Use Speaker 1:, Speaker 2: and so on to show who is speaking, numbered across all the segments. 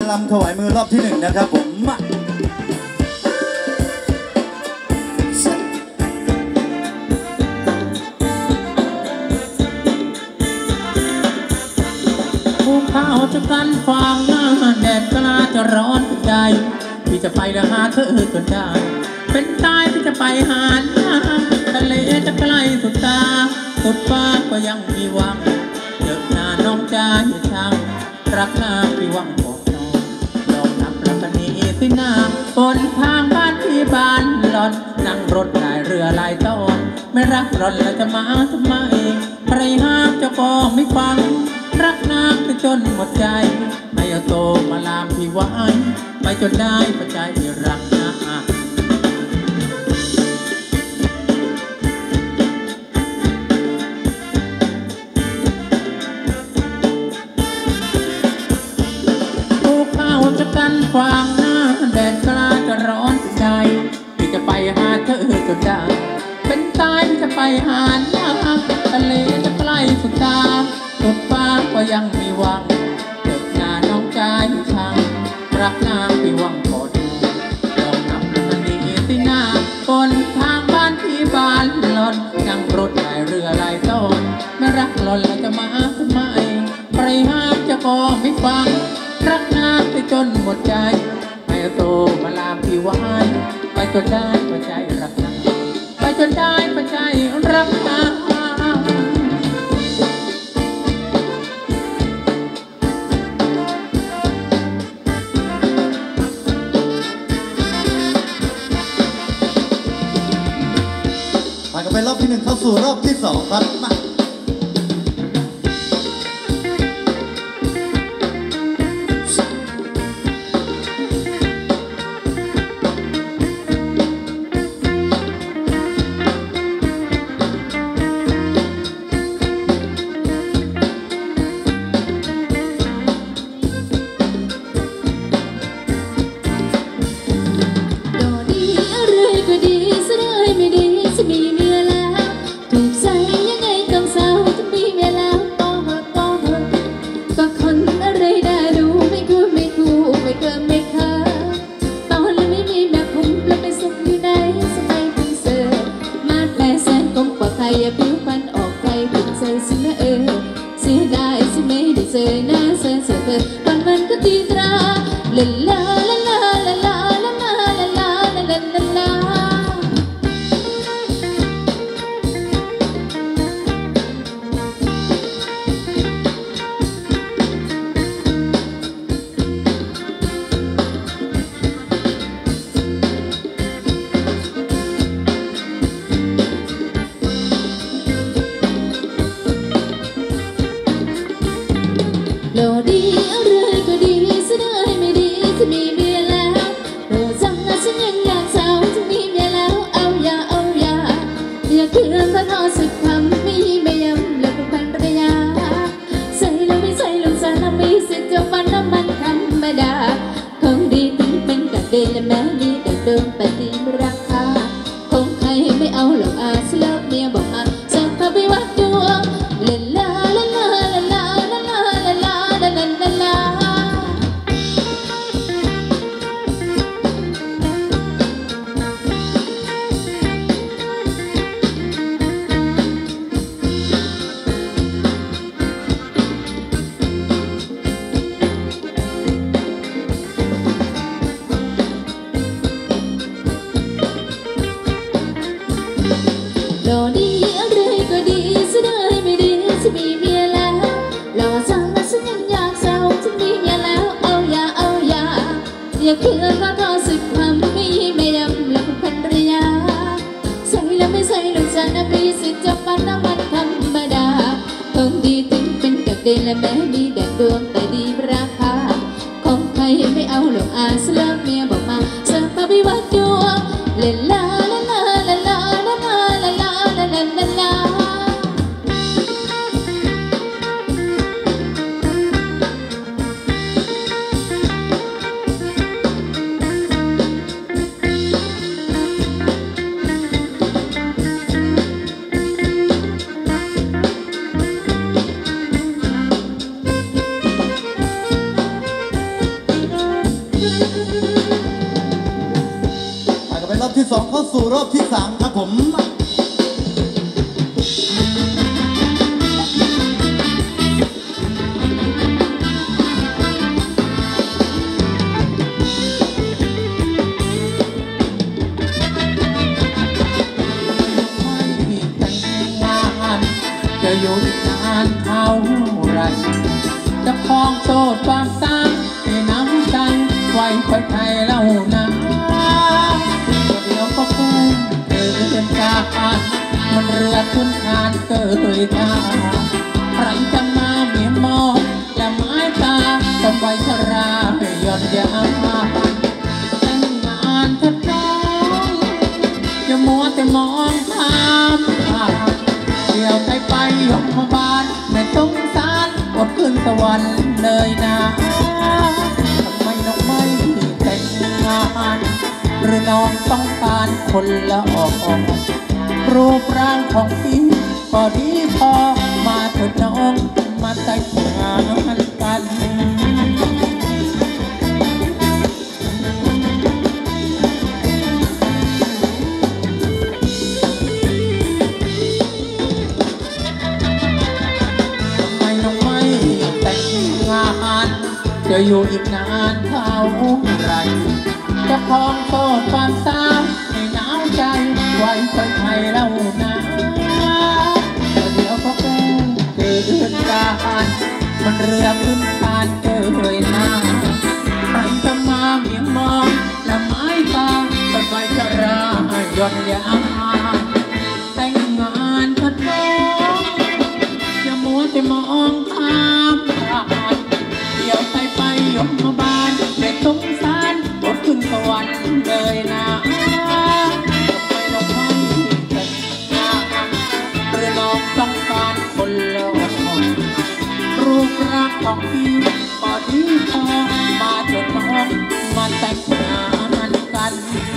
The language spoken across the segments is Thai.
Speaker 1: ลำถวายมือรอบที่1นะครับผมมา
Speaker 2: ภูเขาจะกันฟางหน้าแดดกล้าจะร้อนใจพี่จะไปหาเธอจนได้เป็นตายพี่จะไปหาน้ำทะเลจะใกล้สุดตาสุดฟ้าก็ยังมีหวังเจอหน้าน้องใจช่างรักน้ำพี่หวังบอกน้องลองนับแล้วกันนี้สินาบนทางบ้านพี่บ้านหลอนนั่งรถได้เรือลายตอนไม่รักหลอนแล้วจะมาทำไมใครห้ามเจ้าก็ไม่ฟังรักนางไปจนหมดใจไม่เอาโตมาลามพี่ไว้ไปจนได้ปัจจัยรักนะภูเขาจะกันฟางหน้าแดดกล้าจะร้อนใจพี่จะไปหาเธอจนได้เป็นตายพี่จะไปหาน้ำทะเลจะใกล้สุดตาสุดฟ้าก็ยังมีหวังเกิดหน้าน้องใจช่างรักนางพี่หวังกอดลองนับมันดีสิหน้าบนทางบ้านพี่บ้านหลอนนั่งรถได้เรือลายต้นไม่รักหลอนแล้วจะมาทำไมใครห้ามจะก็ไม่ฟังรักนางไปจนหมดใจไม่โตมาลามพี่ไว้ไปจนได้ปัจจัยรักนางไปจนได้ปัจจัยรักนาง
Speaker 1: ไปรอบที่1เข้าสู่รอบที่2ครับมาโลดีอะไรก็ดีเสียดายไม่ดีจะมีเมียแล้วโลจังนะฉันยังอยากสาวจะมีเมียแล้วเอาอย่าอย่าเคืองพระทอสุดคำไม่ไม่ยำแล้วเป็นภรรยาใส่แล้วไม่ใส่ลงสารมีสิทธิ์จะฟันน้ำมันธรรมดาของดีถึงเป็นกับเดนและแม้ดีแต่เดิมแต่ดีราคาคงใครไม่เอาหรอกอาสเลิกเมียบอกมาจะพาไปวัดดวงเล่นลาลาลาลาลาโลดีอะไรก็ดีเสียดายไม่ดีจะมีเมียแล้วหล่อจังนะฉันยังอยากสาวจะมีเมียแล้วเอาอย่าเคืองก็ทอสุดความไม่ยำแล้วเป็นภรรยาใส่แล้วไม่ใส่ลงจานมีสิทธิ์จะฟันน้ำมันธรรมดาของดีถึงเป็นกับเดนและแม้ดีแดดดวงแต่ดีราคาของใครไม่เอาหรอกอาสเลิกเมียบอกมาจะพาไปวัดดวงเล่นลาลาลาลาลาลาลาลาลาลาลาลา
Speaker 3: ที่ 2เข้าสู่รอบที่ 3ครับผม
Speaker 2: จะอยู่อีกนานเท่าไรจะคลองโสดความสร้างในน้ำใจไว้คอยไทยเล่านาเดี๋ยวก็คงเดินจากมันเรือขึ้นทานเกยทาใครจะมาเมียมองและไม้ตาคนไว้ชราย่อนยาแต่งงานเถิดน้องอย่ามัวแต่มองข้ามเดี๋ยวไปยกมาบานไม่ต้องสารอดขึ้นสวรรค์เลยนะทำไมน้องไม่แต่งงานหรือน้องต้องการคนละออกรูปร่างของพี่ก็ดีพอมาเถิดน้องมาแต่งงานกันจะอยู่อีกนานเท่าไรจะคลองโสดความสาวให้หนาวใจไว้คอยไทยเล่านาเดี๋ยวก็คงเกิดการมันเรือขึ้นทานเกยหน้าใครจะมาเมียมองและไม้ตาก็ไว้ชราย่อนยาแต่งงานเถิดน้องอย่ามัวแต่มองข้ามเดี๋ยวไปยกมาบานเด็กสงสารอดขึ้นสวรรค์เลยนะทำไมน้องไม่แต่งงานหรือน้องต้องการคนละคนรูปร่างของพี่ก็ดีพอมาเถิดน้องมาแต่งงานกัน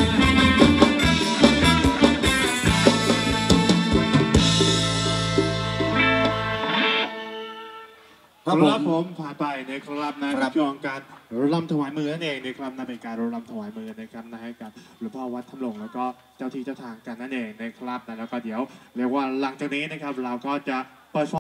Speaker 4: ครับผมผ่านไปนะครับในช่วงการรำถวายมือนั่นเองนะครับนั่นเป็นการรำถวายมือนะครับนะให้กับหลวงพ่อวัดถ้ำหลวงแล้วก็เจ้าที่เจ้าทางกันนั่นเองนะครับแล้วก็เดี๋ยวเรียกว่าหลังจากนี้นะครับเราก็จะเปิด